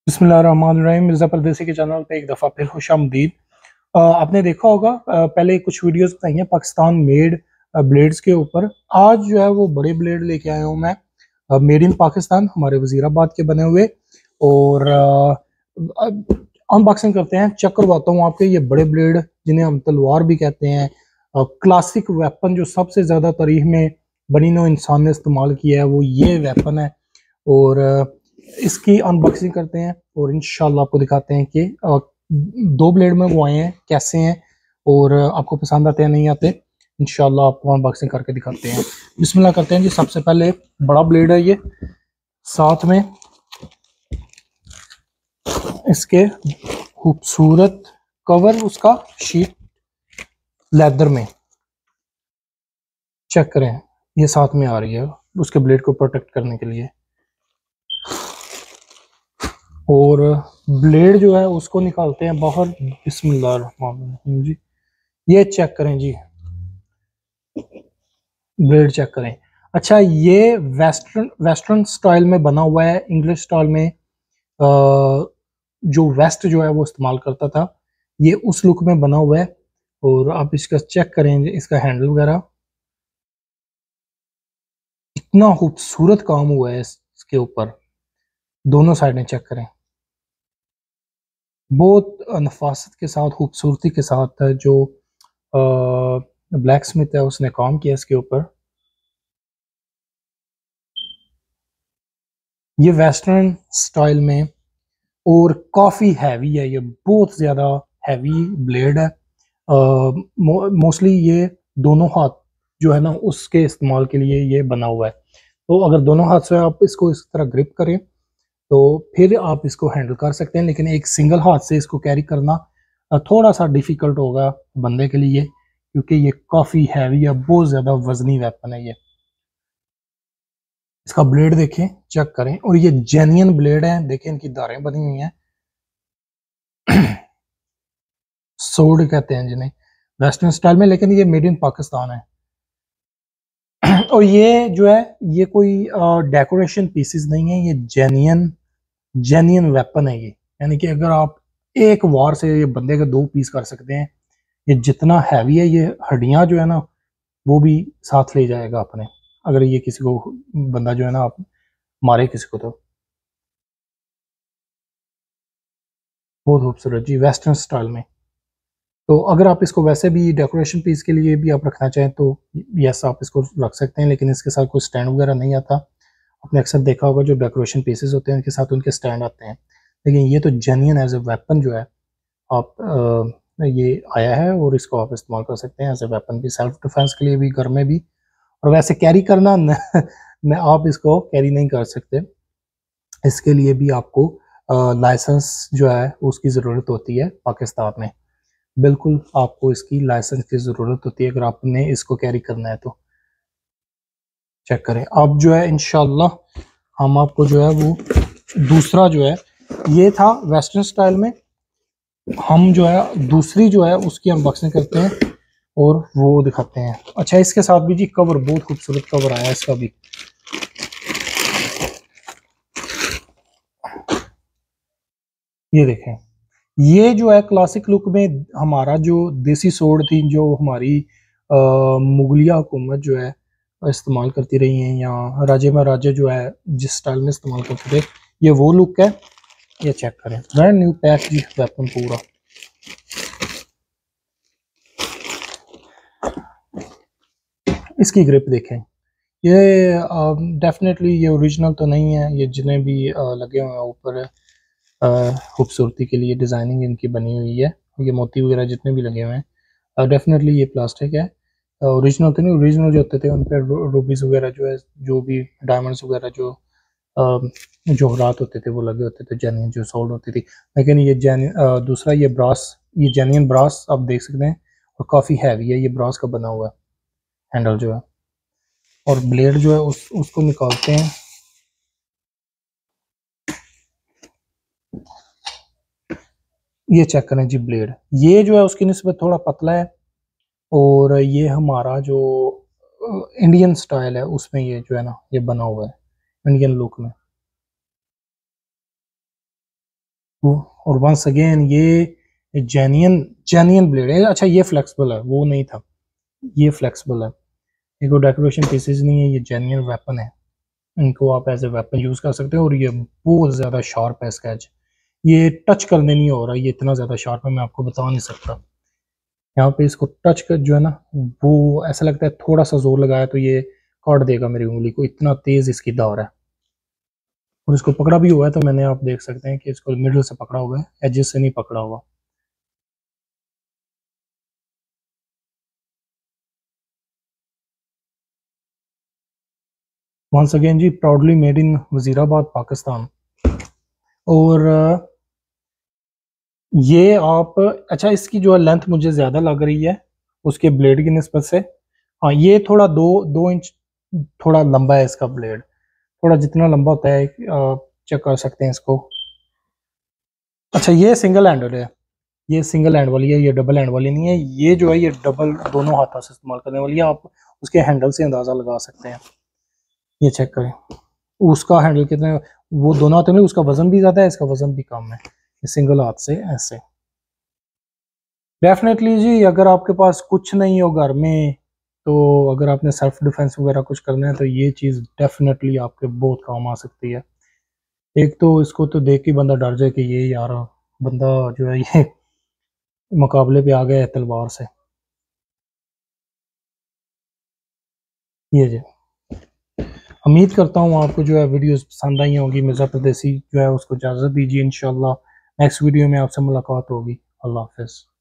बिस्मिल्लाहिर्रहमानिर्रहीम। मिर्ज़ा परदेसी के चैनल पे एक दफ़ा फिर खुशामदीद। आपने देखा होगा पहले कुछ वीडियोस बताई हैं पाकिस्तान मेड ब्लेड्स के ऊपर। आज जो है वो बड़े ब्लेड लेके आया हूँ मैं, मेड इन पाकिस्तान, हमारे वज़ीराबाद के बने हुए। और अनबॉक्सिंग करते हैं, चेक करवाता हूँ आपके ये बड़े ब्लेड जिन्हें हम तलवार भी कहते हैं। क्लासिक वेपन जो सबसे ज़्यादा तारीख में बनी नौ इंसान ने इस्तेमाल किया है वो ये वेपन है। और इसकी अनबॉक्सिंग करते हैं और इंशाल्लाह आपको दिखाते हैं कि दो ब्लेड में वो आए हैं कैसे हैं और आपको पसंद आते हैं नहीं आते। इंशाल्लाह आपको अनबॉक्सिंग करके दिखाते हैं। बिस्मिल्लाह करते हैं जी। सबसे पहले बड़ा ब्लेड है ये, साथ में इसके खूबसूरत कवर, उसका शीट लेदर में, चेक करें ये साथ में आ रही है उसके ब्लेड को प्रोटेक्ट करने के लिए। और ब्लेड जो है उसको निकालते हैं बाहर। बिस्मिल्लाहिर्रहमानिर्रहीम जी। ये चेक करें जी, ब्लेड चेक करें। अच्छा, ये वेस्टर्न स्टाइल में बना हुआ है। इंग्लिश स्टाइल में जो वेस्ट जो है वो इस्तेमाल करता था, ये उस लुक में बना हुआ है। और आप इसका चेक करें, इसका हैंडल वगैरह इतना खूबसूरत काम हुआ है इसके ऊपर। दोनों साइडें चेक करें, बहुत नफासत के साथ, खूबसूरती के साथ जो ब्लैक स्मिथ है उसने काम किया इसके ऊपर। ये वेस्टर्न स्टाइल में और काफ़ी हैवी है, ये बहुत ज़्यादा हैवी ब्लेड है। मोस्टली ये दोनों हाथ जो है ना उसके इस्तेमाल के लिए ये बना हुआ है। तो अगर दोनों हाथ से आप इसको इस तरह ग्रिप करें तो फिर आप इसको हैंडल कर सकते हैं, लेकिन एक सिंगल हाथ से इसको कैरी करना थोड़ा सा डिफ़िकल्ट होगा बंदे के लिए, क्योंकि ये काफ़ी हैवी है, बहुत ज़्यादा वजनी वेपन है ये। इसका ब्लेड देखें, चेक करें, और ये जेन्युइन ब्लेड है। देखें इनकी धारें बनी हुई हैं। सोड कहते हैं जिन्हें वेस्टर्न स्टाइल में, लेकिन ये मेड इन पाकिस्तान है। और ये जो है ये कोई डेकोरेशन पीसेस नहीं है, ये जेन्युइन वेपन है ये। यानी कि अगर आप एक वार से ये बंदे के दो पीस कर सकते हैं। ये जितना हैवी है, ये हड्डियां जो है ना वो भी साथ ले जाएगा अपने, अगर ये किसी को बंदा जो है ना आप मारे किसी को तो। बहुत खूबसूरत जी, वेस्टर्न स्टाइल में। तो अगर आप इसको वैसे भी डेकोरेशन पीस के लिए भी आप रखना चाहें तो यस, आप इसको रख सकते हैं, लेकिन इसके साथ कोई स्टैंड वगैरह नहीं आता। आपने अक्सर देखा होगा जो डेकोरेशन पीसेस होते हैं उनके साथ उनके स्टैंड आते हैं, लेकिन ये तो जेन्युइन एज ए वेपन जो है आप ये आया है और इसको आप इस्तेमाल कर सकते हैं एज ए वेपन भी, सेल्फ डिफेंस के लिए भी, घर में भी। और वैसे कैरी करना मैं आप इसको कैरी नहीं कर सकते, इसके लिए भी आपको लाइसेंस जो है उसकी ज़रूरत होती है पाकिस्तान में। बिल्कुल आपको इसकी लाइसेंस की ज़रूरत होती है अगर आपने इसको कैरी करना है तो। चेक करें अब जो है इंशाल्लाह हम आपको जो है वो दूसरा जो है, ये था वेस्टर्न स्टाइल में, हम जो है दूसरी जो है उसकी अनबॉक्सिंग करते हैं और वो दिखाते हैं। अच्छा, इसके साथ भी जी कवर, बहुत खूबसूरत कवर आया है इसका भी। ये देखें, ये जो है क्लासिक लुक में हमारा जो देसी सोड थी, जो हमारी मुगलिया हुकूमत जो है इस्तेमाल करती रही हैं, या राजे महाराजे जो है जिस स्टाइल में इस्तेमाल करते थे, ये वो लुक है। ये चेक करें, ब्रांड न्यू पैक जी वेपन पूरा। इसकी ग्रिप देखें, ये डेफिनेटली ये ओरिजिनल तो नहीं है, ये जितने भी लगे हुए हैं ऊपर खूबसूरती के लिए डिज़ाइनिंग इनकी बनी हुई है, ये मोती वगैरह जितने भी लगे हुए हैं डेफिनेटली ये प्लास्टिक है। ओरिजिनल तो नहीं, ओरिजिनल जो होते थे उन पर रूबीज वगैरह जो है, जो भी डायमंड्स वगैरह जो जौहरात होते थे वो लगे होते थे, जेन्युइन जो सोल्ड होती थी। लेकिन ये दूसरा ये ब्रास, ये जेन्युइन ब्रास आप देख सकते हैं, और काफ़ी हैवी है, ये ब्रास का बना हुआ है हैंडल जो है। और ब्लेड जो है उसको निकालते हैं। ये चेक करें जी ब्लेड, ये जो है उसकी निस्बत थोड़ा पतला है, और ये हमारा जो इंडियन स्टाइल है उसमें ये जो है ना ये बना हुआ है इंडियन लुक में। اور ونس اگین یہ جینین بلیڈ ہے. اچھا یہ فلیکسبل ہے، وہ نہیں تھا، یہ فلیکسبل ہے، یہ کوئی ڈیکوریشن پیسز نہیں ہے، یہ جینین ویپن ہے، ان کو آپ ایز اے ویپن یوز کر سکتے ہیں. اور یہ بہت زیادہ شارپ ہے اس کا ایج، یہ ٹچ کرنے نہیں ہو رہا، یہ اتنا زیادہ شارپ ہے میں آپ کو بتا نہیں سکتا. یہاں پہ اس کو ٹچ کر جو ہے نا وہ ایسا لگتا ہے تھوڑا سا زور لگایا تو یہ کاٹ دے گا میری انگلی کو، اتنا تیز اس کی دور ہے. اور اس کو پکڑا بھی ہوا ہے تو میں نے، آپ دیکھ سکتے ہیں کہ اس کو مڈل سے پکڑا ہوا ہے، ایجز سے نہیں پکڑا ہوا. ونس اگین جی proudly made in Wazirabad Pakistan. اور یہ آپ، اچھا اس کی جو ہے لینتھ مجھے زیادہ لگ رہی ہے اس کے بلیڈ کی نسبت سے. ہاں یہ تھوڑا دو انچ تھوڑا لمبا ہے اس کا بلیڈ، تھوڑا جتنا لمبا ہوتا ہے چیک کر سکتے ہیں اس کو. اچھا یہ سنگل ہینڈ ہے، یہ سنگل ہینڈ والی ہے، یہ ڈبل ہینڈ والی نہیں ہے. یہ جو ہے یہ ڈبل دونوں ہاتھوں سے استعمال کرنے والی ہے. آپ اس کے ہینڈل سے اندازہ لگا سکتے ہیں. یہ چیک کریں اس کا ہینڈل کتنے، وہ دونوں ہاتھوں میں اس کا وزن بھی زیادہ ہے، اس کا وزن بھی کم ہے. سنگل ہاتھ سے ایسے. ڈیفینیٹلی جی اگر آپ کے پاس کچھ نہیں ہو گھر میں، تو اگر آپ نے سیلف ڈیفenس وغیرہ کچھ کرنا ہے تو یہ چیز ڈیفینیٹلی آپ کے بہت کام آ سکتی ہے. ایک تو اس کو تو دیکھ کے بندہ ڈر جائے کہ یہ یار بندہ جو ہے یہ مقابلے پہ آ گیا ہے تلوار سے. یہ جی امید کرتا ہوں آپ کو جو ہے ویڈیوز پسند آئی ہوگی. مرزا پردیسی جو ہے اس کو اجازت دیجیے، انشاءاللہ نیکسٹ ویڈیو میں آپ سے ملاقات ہوگی. اللہ حافظ.